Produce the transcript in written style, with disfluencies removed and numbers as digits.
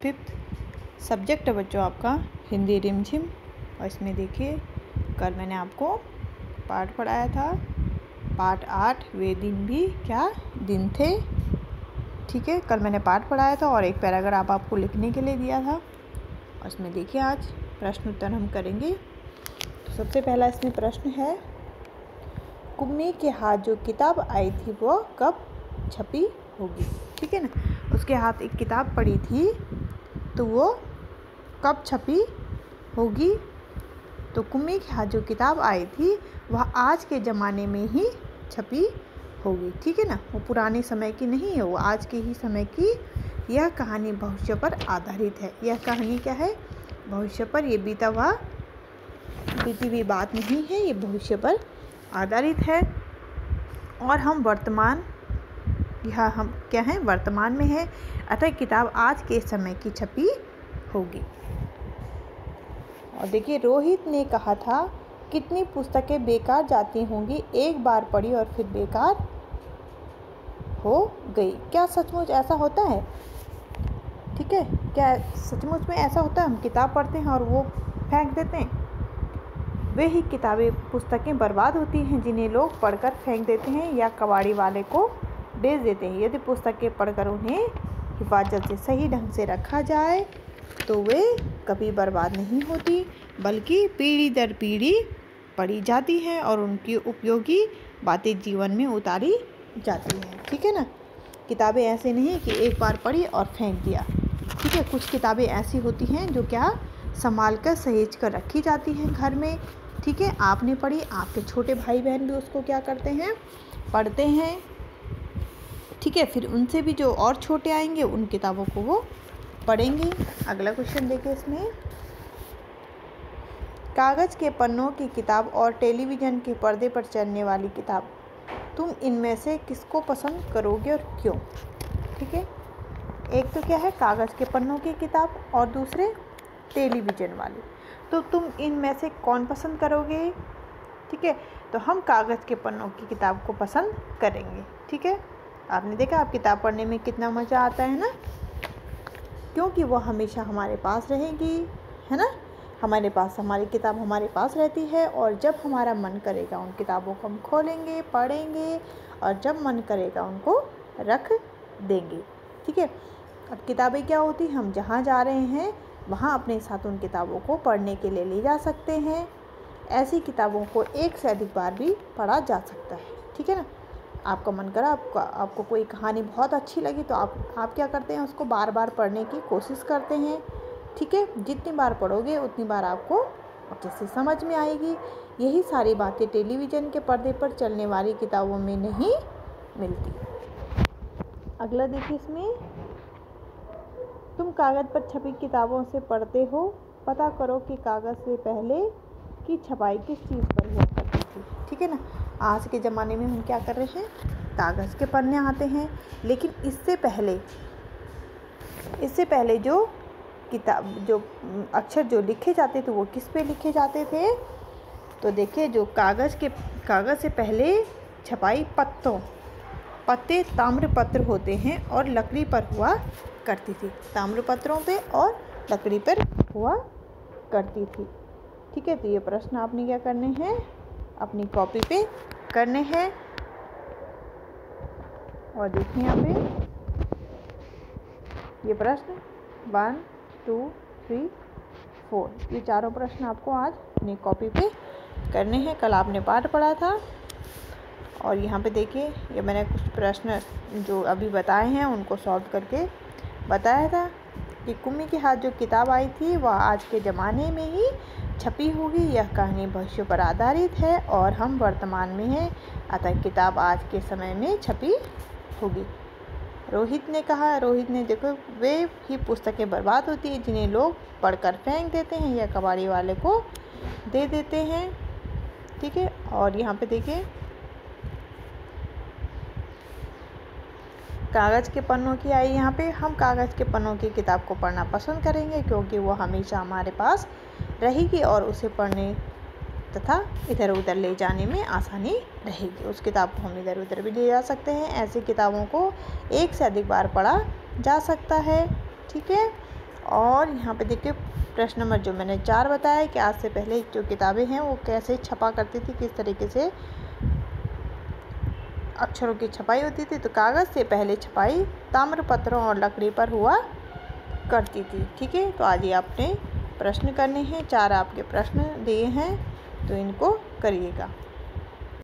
Fifth subject है बच्चों आपका हिंदी रिमझिम। और इसमें देखिए कल मैंने आपको पाठ पढ़ाया था, पाठ 8 वे दिन भी क्या दिन थे। ठीक है, कल मैंने पाठ पढ़ाया था और एक पैराग्राफ आपको लिखने के लिए दिया था। और इसमें देखिए आज प्रश्न उत्तर हम करेंगे। तो सबसे पहला इसमें प्रश्न है, कुम्मी के हाथ जो किताब आई थी वो कब छपी होगी। ठीक है ना, उसके हाथ एक किताब पड़ी थी तो वो कब छपी होगी। तो कुम्मी के हाथ जो किताब आई थी वह आज के ज़माने में ही छपी होगी। ठीक है ना, वो पुराने समय की नहीं है, वो आज के ही समय की। यह कहानी भविष्य पर आधारित है। यह कहानी क्या है, भविष्य पर, ये बीती हुई बात नहीं है, ये भविष्य पर आधारित है। और हम वर्तमान, यह हम क्या है, वर्तमान में है, अतः किताब आज के समय की छपी होगी। और देखिए रोहित ने कहा था, कितनी पुस्तकें बेकार जाती होंगी, एक बार पढ़ी और फिर बेकार हो गई। क्या सचमुच ऐसा होता है? ठीक है, क्या सचमुच में ऐसा होता है? हम किताब पढ़ते हैं और वो फेंक देते हैं। वे ही किताबें पुस्तकें बर्बाद होती हैं जिन्हें लोग पढ़कर फेंक देते हैं या कबाड़ी वाले को बेच देते हैं। यदि पुस्तकें पढ़कर उन्हें हिफाजत से सही ढंग से रखा जाए तो वे कभी बर्बाद नहीं होती, बल्कि पीढ़ी दर पीढ़ी पढ़ी जाती हैं और उनकी उपयोगी बातें जीवन में उतारी जाती हैं। ठीक है ना, किताबें ऐसे नहीं कि एक बार पढ़ी और फेंक दिया। ठीक है, कुछ किताबें ऐसी होती हैं जो क्या संभाल कर सहेज कर रखी जाती हैं घर में। ठीक है, आपने पढ़ी, आपके छोटे भाई बहन भी उसको क्या करते हैं, पढ़ते हैं। ठीक है, फिर उनसे भी जो और छोटे आएंगे उन किताबों को वो पढ़ेंगे। अगला क्वेश्चन देखिए इसमें, कागज़ के पन्नों की किताब और टेलीविज़न के पर्दे पर चलने वाली किताब, तुम इनमें से किसको पसंद करोगे और क्यों। ठीक है, एक तो क्या है कागज़ के पन्नों की किताब और दूसरे टेलीविज़न वाली, तो तुम इनमें से कौन पसंद करोगे। ठीक है, तो हम कागज़ के पन्नों की किताब को पसंद करेंगे। ठीक है, आपने देखा आप किताब पढ़ने में कितना मज़ा आता है ना, क्योंकि वो हमेशा हमारे पास रहेगी, है ना, हमारे पास हमारी किताब हमारे पास रहती है। और जब हमारा मन करेगा उन किताबों को हम खोलेंगे, पढ़ेंगे, और जब मन करेगा उनको रख देंगे। ठीक है, अब किताबें क्या होती, हम जहाँ जा रहे हैं वहाँ अपने साथ उन किताबों को पढ़ने के लिए ले जा सकते हैं। ऐसी किताबों को एक से अधिक बार भी पढ़ा जा सकता है। ठीक है ना, आपका मन करा, आपको कोई कहानी बहुत अच्छी लगी तो आप क्या करते हैं, उसको बार बार पढ़ने की कोशिश करते हैं। ठीक है, जितनी बार पढ़ोगे उतनी बार आपको अच्छे से समझ में आएगी। यही सारी बातें टेलीविज़न के पर्दे पर चलने वाली किताबों में नहीं मिलती। अगला देखिए इसमें, तुम कागज़ पर छपी किताबों से पढ़ते हो, पता करो कि कागज़ से पहले की छपाई किस चीज़ पर हुआ करती थी। ठीक है ना, आज के ज़माने में हम क्या कर रहे हैं, कागज़ के पन्ने आते हैं, लेकिन इससे पहले जो किताब, जो अक्षर जो लिखे जाते थे वो किस पे लिखे जाते थे। तो देखिए जो कागज़ से पहले छपाई पत्ते ताम्रपत्र होते हैं और लकड़ी पर हुआ करती थी, ताम्रपत्रों पे और लकड़ी पर हुआ करती थी। ठीक है, तो ये प्रश्न आपने क्या करने हैं, अपनी कॉपी पे करने हैं। और देखिए यहाँ पे ये प्रश्न 1 2 3 4, ये चारों प्रश्न आपको आज अपनी कॉपी पे करने हैं। कल आपने पाठ पढ़ा था और यहाँ पे देखिए ये मैंने कुछ प्रश्न जो अभी बताए हैं उनको सॉल्व करके बताया था कि कुम्मी के हाथ जो किताब आई थी वह आज के ज़माने में ही छपी होगी। यह कहानी भविष्य पर आधारित है और हम वर्तमान में हैं, अतः किताब आज के समय में छपी होगी। रोहित ने कहा, रोहित ने देखो, वे ही पुस्तकें बर्बाद होती हैं जिन्हें लोग पढ़कर फेंक देते हैं या कबाड़ी वाले को दे देते हैं। ठीक है, और यहाँ पे देखिए कागज़ के पन्नों की आई, यहाँ पे हम कागज़ के पन्नों की किताब को पढ़ना पसंद करेंगे क्योंकि वो हमेशा हमारे पास रहेगी और उसे पढ़ने तथा इधर उधर ले जाने में आसानी रहेगी। उस किताब को हम इधर उधर भी ले जा सकते हैं। ऐसी किताबों को एक से अधिक बार पढ़ा जा सकता है। ठीक है, और यहाँ पे देखिए प्रश्न नंबर जो मैंने 4 बताया कि आज से पहले जो किताबें हैं वो कैसे छपा करती थी, किस तरीके से अक्षरों की छपाई होती थी। तो कागज़ से पहले छपाई ताम्रपत्रों और लकड़ी पर हुआ करती थी। ठीक है, तो आज ये आपने प्रश्न करने हैं, 4 आपके प्रश्न दिए हैं, तो इनको करिएगा।